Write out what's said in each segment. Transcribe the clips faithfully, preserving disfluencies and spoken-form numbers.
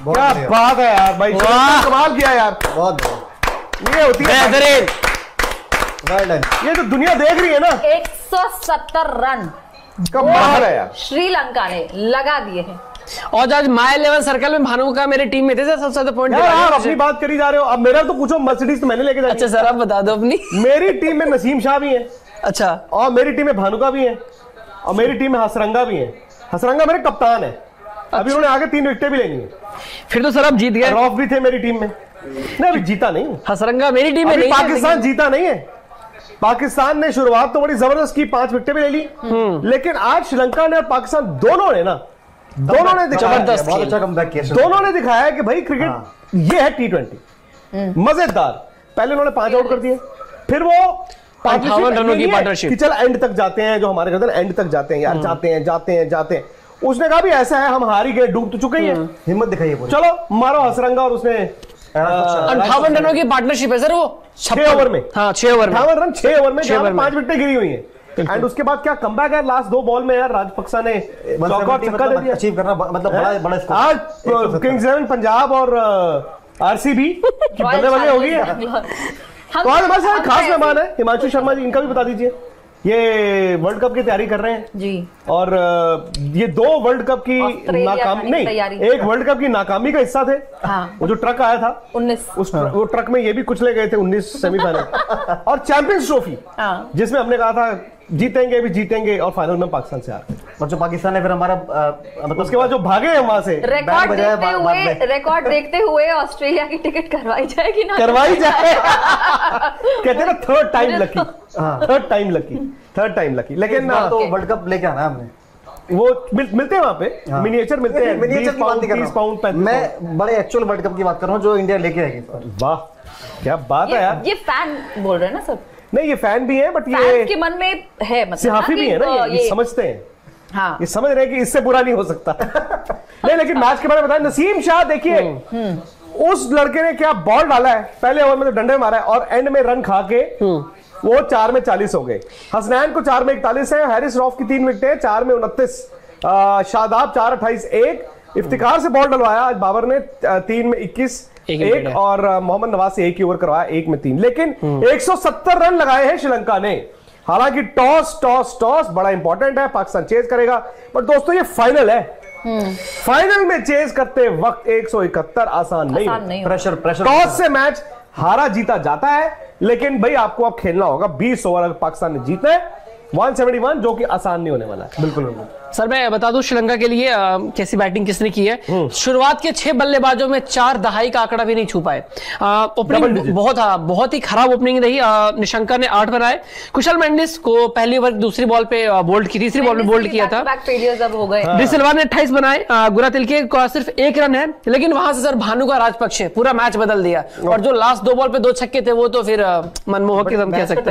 क्या बात है यार भाई, कमाल किया यार, बहुत ये होती है बेहतरीन। ये तो दुनिया देख रही है ना। एक सौ सत्तर रन कमाल है यार, श्रीलंका ने लगा दिए हैं। और आज माय इलेवन सर्कल में भानु का मेरे टीम में थे सबसे ज्यादा पॉइंट। आप अपनी बात करी जा रहे हो, अब मेरा तो पूछो, मर्सिडीज तो मैंने लेके जानी। अच्छा सर आप बता दो अपनी। मेरी टीम में नसीम शाह भी है, अच्छा, और मेरी टीम में भानुका भी है, और मेरी टीम में हसरंगा भी है। हसरंगा मेरे कप्तान है, अभी उन्होंने आगे तीन विकेटें भी लेनी है। फिर तो सर आप जीत गए। रॉफ भी थे मेरी टीम में, नहीं अभी जीता नहीं। हसरंगा मेरी टीम में नहीं, पाकिस्तान जीता नहीं है। पाकिस्तान ने शुरुआत तो बड़ी जबरदस्त की, पांच विकेटें भी ले ली, लेकिन आज श्रीलंका ने और पाकिस्तान दोनों ने ना दोनों ने दिखाया, बहुत अच्छा कमबैक किया। दोनों ने दिखाया कि भाई क्रिकेट ये है टी ट्वेंटी मजेदार। पहले उन्होंने पांच आउट कर दिए, फिर वो अट्ठावन रनों की पार्टनरशिप कि चल एंड तक जाते हैं, जो हमारे कहते हैं एंड तक जाते हैं यार, जाते हैं जाते हैं जाते हैं। उसने कहा भी ऐसा है, हम हार ही गए, डूब तो चुके ही हैं, हिम्मत दिखाइए, चलो मारो हसरंगा। और उसने अंठावन रनों की पार्टनरशिप है सर, वो छह ओवर में, हाँ छह ओवर में, अट्ठावन रन छह ओवर में, पांच विकेटें गिरी हुई हैं। एंड उसके बाद क्या कमबैक है लास्ट दो बॉल में यार, राजपक्सा ने मतलब अचीव करना, मतलब बड़ा बड़ा स्कोर। आज किंग्स इलेवन पंजाब और आरसीबी की बल्ले बल्ले हो गई है। तो आज हमारे साथ खास मेहमान है हिमांशु शर्मा जी, इनका भी बता दीजिए। ये वर्ल्ड कप की तैयारी कर रहे हैं जी, और ये दो वर्ल्ड कप की नाकामी नहीं, एक वर्ल्ड कप की नाकामी का हिस्सा थे। हाँ। वो जो ट्रक आया था उन्नीस, उस हाँ। वो ट्रक में ये भी कुछ ले गए थे उन्नीस सेमीफाइनल और चैंपियंस ट्रॉफी, जिसमें हमने कहा था जीतेंगे भी जीतेंगे, और फाइनल में पाकिस्तान से हार गए। और जो पाकिस्तान ने फिर हमारा मतलब उसके बाद जो भागे हैं वहां से, रिकॉर्ड देखते हुए रिकॉर्ड देखते हुए ऑस्ट्रेलिया की टिकट करवाई जाएगी ना, करवाई जाए कहते हैं ना third time lucky, third time lucky, third time lucky. लेकिन तो वर्ल्ड कप लेके आना हमने, वो मिल, मिलते हैं वहां पे, हाँ। मिनिएचर मिलते हैं, मिनिएचर की बात नहीं कर रहा हूं मैं, बड़े एक्चुअल वर्ल्ड कप की बात कर रहा हूं जो इंडिया लेके आएगी। वाह क्या बात है यार, ये फैन बोल रहे हैं ना सब, नहीं ये फैन भी है, बट ये के मन में है, मतलब सिहाफी भी है ना, ये, ये समझते हैं, हाँ। ये समझ रहे हैं कि इससे बुरा नहीं हो सकता नहीं, लेकिन मैच के बारे में बताएं। नसीम शाह देखिए, उस लड़के ने क्या बॉल डाला है, पहले ओवर में तो डंडे मारा है, और एंड में रन खा के वो चार में चालीस हो गए। हसनैन को चार में इकतालीस है, हैरिस रॉफ की तीन विकेटें, चार में उनतीस, शादाब चार अट्ठाईस एक, इफ्तिकार से बॉल डलवाया आज बाबर ने, तीन में इक्कीस एक, एक और मोहम्मद नवाज से एक ही ओवर करवाया, एक में तीन, लेकिन एक सौ सत्तर रन लगाए हैं श्रीलंका ने। हालांकि टॉस टॉस टॉस बड़ा इंपॉर्टेंट है, पाकिस्तान चेज करेगा, पर दोस्तों ये फाइनल है, फाइनल में चेज करते वक्त एक सौ इकहत्तर आसान नहीं, आसान नहीं प्रेशर प्रेशर टॉस से मैच हारा जीता जाता है, लेकिन भाई आपको अब खेलना होगा बीस ओवर, अगर पाकिस्तान ने जीतना है एक सौ इकहत्तर, जो कि आसान नहीं होने वाला है। बिल्कुल बिल्कुल सर मैं बता दूं श्रीलंका के लिए आ, कैसी बैटिंग किसने की है। शुरुआत के छह बल्लेबाजों में चार दहाई का आंकड़ा भी नहीं छू पाए। ओपनिंग बहुत हाँ, बहुत ही खराब ओपनिंग रही। निशंका ने आठ बनाए, कुशल मेंडिस को पहली ओवर दूसरी बॉल पे बोल्ड की, तीसरी बॉल में बोल्ड किया था। डिसिल्वा ने अट्ठाईस बनाए, गुरा तिलके का सिर्फ एक रन है, लेकिन वहां से सर भानु का राजपक्ष पूरा मैच बदल दिया, और जो लास्ट दो बॉल पे दो छक्के थे वो तो फिर मनमोहक हम कह सकते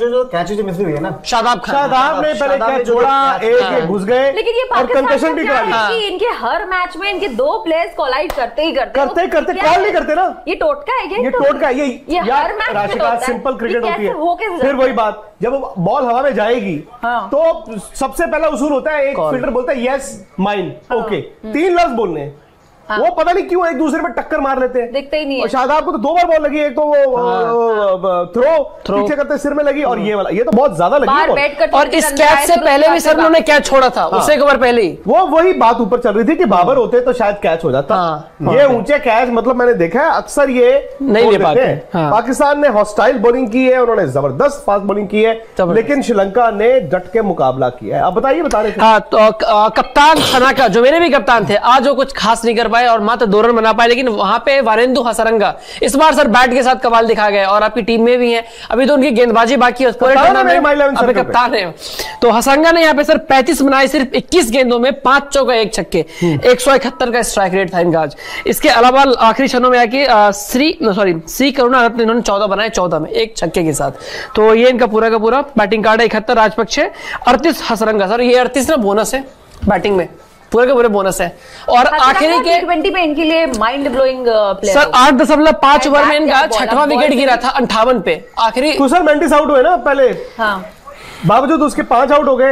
हैं। शादाब शादाब ने पहले कैच छोड़ा, एक घुस गए, लेकिन ये पाकिस्तान क्या है कि इनके हर मैच में इनके दो प्लेयर्स कोलाइड करते ही करते करते करते कॉल नहीं करते ना, ये टोटका है क्या? ये टोटका है, ये हर मैच राशिका सिंपल क्रिकेट होती है। फिर वही बात, जब बॉल हवा में जाएगी तो सबसे पहला उसूल होता है, एक फील्डर बोलता है यस माइन ओके, तीन लफ्ज बोलने, हाँ। वो पता नहीं क्यों एक दूसरे में टक्कर मार लेते हैं, दिखते ही नहीं है। और शादाब को तो दो बार बॉल लगी, एक तो वो थ्रो पीछे करते सिर में लगी, और ये वाला ये तो बहुत ज्यादा लगी। और इस कैच से पहले भी सर उन्होंने कैच छोड़ा था, उससे एक ओवर पहले ही वो वही बात ऊपर चल रही थी कि बाबर होते तो शायद कैच हो जाता। ये ऊंचे कैच मतलब मैंने देखा है अक्सर ये नहीं ले पाते। पाकिस्तान ने हॉस्टाइल बॉलिंग की है, उन्होंने जबरदस्त फास्ट बॉलिंग की है, लेकिन श्रीलंका ने डट के मुकाबला किया है। आप बताइए, बता रहे थे। हाँ, तो कप्तान सनाका जो मेरे भी कप्तान थे, आज वो कुछ खास नहीं कर पाए और मात्र दो रन बना पाए, लेकिन वहां पे वारेंदु हसरंगा इस बार सर बैट के साथ कमाल दिखा गए, और आपकी टीम में भी है, अभी तो उनकी गेंदबाजी बाकी है, पूरे टूर्नामेंट कप्तान है। तो हसरंगा ने यहाँ पे सर पैंतीस बनाए, सिर्फ इक्कीस गेंदों में पांच चौका एक छक्के, एक सौ इकहत्तर का स्ट्राइक रेट था इनका आज। इसके अलावा आखिरी क्षणों में आके श्री सॉरी सी करुणा रत्न इन्होंने चौदह बनाए, चौदह में एक छक्के के साथ। तो ये इनका पूरा का पूरा बैटिंग कार्ड है। इकहत्तर राजपक्ष, अड़तीस हसरंगा। सर ये अड़तीस ना बोनस है बैटिंग में, पूरे के पूरे बोनस है। और आखिरी के ट्वेंटी पे इनके लिए माइंड ब्लोइंग प्लेयर सर आठ दशमलव पांच ओवर में इनका छठवां विकेट गिरा था अंठावन पे। आखिरी कुशल मेंडिस आउट हुए ना पहले, हाँ। बावजूद उसके पांच आउट हो गए,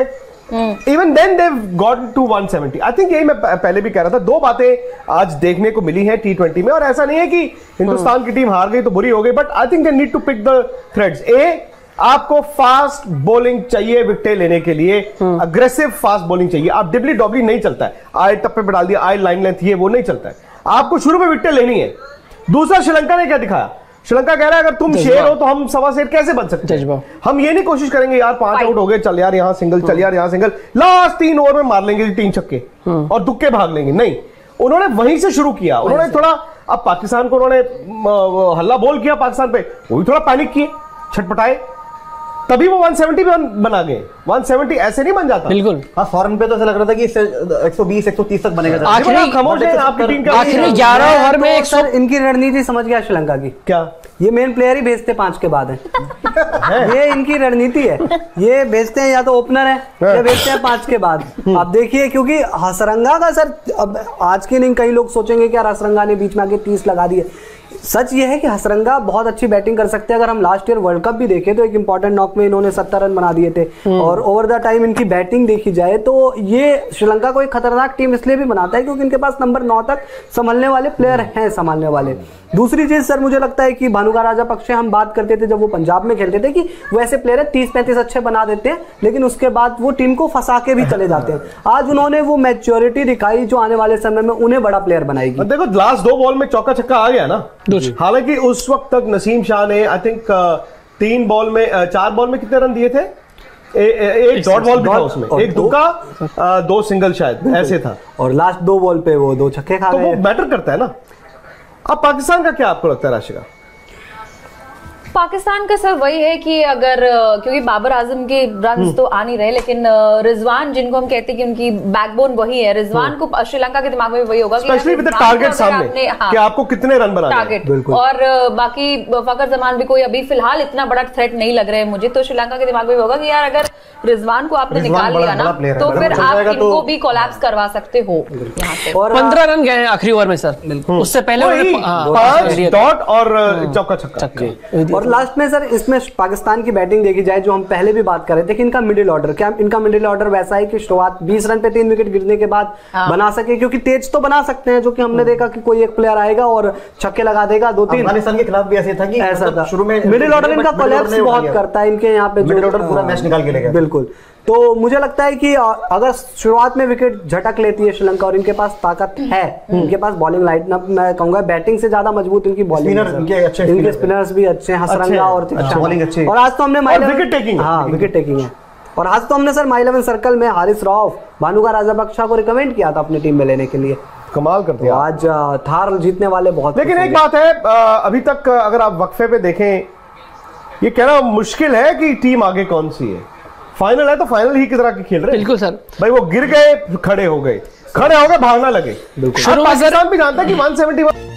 even then they got to one seventy. I think यही मैं पहले भी कह रहा था, दो बातें आज देखने को मिली हैं टी ट्वेंटी में, और ऐसा नहीं है कि हिंदुस्तान की टीम हार गई तो बुरी हो गई, but I think they need to pick the threads. ए, आपको फास्ट बॉलिंग चाहिए विकेट लेने के लिए, अग्रेसिव फास्ट बॉलिंग चाहिए। आप डिबली डॉबली नहीं चलता है, आए टप्पे पे डाल दिया, आए लाइन लेंथ, ये वो नहीं चलता है, आपको शुरू में विकेट लेनी है। दूसरा, श्रीलंका ने क्या दिखाया, श्रीलंका कह रहा है अगर तुम शेर हो तो हम सवा शेर कैसे बन सकते हैं। हम ये नहीं कोशिश करेंगे यार पांच आउट हो गए, चल यार यहां सिंगल, चल यार यहां सिंगल, लास्ट तीन ओवर में मार लेंगे तीन छक्के और दुक्के भाग लेंगे, नहीं। उन्होंने वहीं से शुरू किया, उन्होंने थोड़ा, अब पाकिस्तान को उन्होंने हल्ला बोल किया पाकिस्तान पे, वो भी थोड़ा पैनिक किए, छटपटाए, तभी वो वन सेवेंटी पे बना गए। वन सेवेंटी ऐसे नहीं बन जाता। बिल्कुल। हाँ, फॉरन पे तो ऐसा लग रहा था कि एक सौ बीस एक सौ तीस तक बनेगा। आखिरी खामोश है आपकी टीम का, आखिरी ग्यारह ओवर में एक सौ। इनकी रणनीति समझ गया श्रीलंका की, क्या ये मेन प्लेयर ही भेजते पांच के बाद है। ये इनकी रणनीति है, ये भेजते हैं या तो ओपनर है या भेजते हैं पांच के बाद। आप देखिए, क्योंकि हसरंगा का सर, अब आज के नहीं कई लोग सोचेंगे कि यार हसरंगा ने बीच में आके तीस लगा दिए। सच ये है कि हसरंगा बहुत अच्छी बैटिंग कर सकते हैं। अगर हम लास्ट ईयर वर्ल्ड कप भी देखें तो एक इंपॉर्टेंट नॉक में इन्होंने सत्तर रन बना दिए थे, और ओवर द टाइम इनकी बैटिंग देखी जाए तो ये श्रीलंका को एक खतरनाक टीम इसलिए भी बनाता है क्योंकि इनके पास नंबर नौ तक संभलने वाले प्लेयर हैं, संभालने वाले। दूसरी चीज सर, मुझे लगता है कि भानुका राजापक्षे, हम बात करते थे जब वो पंजाब में खेलते थे कि वो ऐसे प्लेयर है तीस पैंतीस अच्छे बना देते हैं, लेकिन उसके बाद वो टीम को फंसा के भी चले जाते हैं। आज उन्होंने वो मैच्योरिटी दिखाई जो आने वाले समय में उन्हें बड़ा प्लेयर बनाएगी। देखो लास्ट दो बॉल में चौका छक्का आ गया ना, हालांकि उस वक्त तक नसीम शाह ने आई थिंक तीन बॉल में, चार बॉल में कितने रन दिए थे, ए, ए, एक डॉट बॉल भी था उसमें, एक दुक्का, दो सिंगल शायद ऐसे था, और लास्ट दो बॉल पे वो दो छक्के खा गए। तो वो मैटर करता है ना। अब पाकिस्तान का क्या आपको लगता है राशिका? पाकिस्तान का सर वही है कि अगर, क्योंकि बाबर आजम के रन तो आ नहीं रहे, लेकिन रिजवान जिनको हम कहते हैं कि उनकी बैकबोन वही है, रिजवान को श्रीलंका के दिमाग में वही होगा स्पेशली विद द टारगेट सामने, हाँ, कि आपको कितने रन बनाने हैं टारगेट। और बाकी फकर जमान भी कोई अभी फिलहाल इतना बड़ा थ्रेट नहीं लग रहा है मुझे, तो श्रीलंका के दिमाग में होगा कि यार अगर रिजवान को आपने निकाल लिया ना तो फिर आप इनको भी कोलैप्स करवा सकते हो यहाँ से। और पंद्रह रन गए आखिरी ओवर में सर, उससे पहले पांच डॉट और चौका छक्का। और लास्ट में सर इसमें पाकिस्तान की बैटिंग देखी जाए, जो हम पहले भी बात कर रहे थे कि इनका मिडिल ऑर्डर, क्या इनका मिडिल ऑर्डर वैसा है कि शुरुआत बीस रन पे तीन विकेट गिरने के बाद हाँ। बना सके, क्योंकि तेज तो बना सकते हैं, जो कि हमने देखा कि कोई एक प्लेयर आएगा और छक्के लगा देगा दो तीन। अफगानिस्तान के खिलाफ भी ऐसे था कि ऐसा था शुरू में मिडिल ऑर्डर इनका कोलैप्स बहुत करता है, इनके यहाँ पे मिडिल ऑर्डर पूरा मैच निकाल के लेगा। बिल्कुल। तो मुझे लगता है कि अगर शुरुआत में विकेट झटक लेती है श्रीलंका और इनके पास ताकत है, इनके पास बॉलिंग लाइनअप, मैं कहूंगा बैटिंग से ज्यादा मजबूत इनकी बॉलिंग, इनके स्पिनर्स भी अच्छे हैं, हसरंगा और बॉलिंग अच्छी। और आज तो हमने विकेट टेकिंग, हाँ विकेट टेकिंग है, और आज तो हमने सर माई इलेवन सर्कल में हारिस रऊफ, भानुका राजापक्षा को रिकमेंड किया था अपनी टीम में लेने के लिए। कमाल करते हैं आज थार जीतने वाले बहुत। लेकिन एक बात है, अभी तक अगर आप वक्फे पे देखें, ये कहना मुश्किल है कि टीम आगे कौन सी है। फाइनल है तो फाइनल ही की तरह की खेल रहे हैं। बिल्कुल सर, भाई वो गिर गए, खड़े हो गए, खड़े हो गए, भागना लगे। पाकिस्तान भी जानता है कि वन सेवेंटी